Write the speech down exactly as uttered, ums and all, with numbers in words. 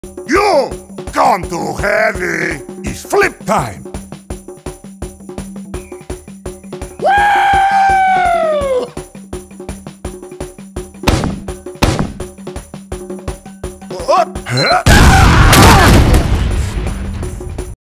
You gone too heavy. It's flip time. Woo! Huh?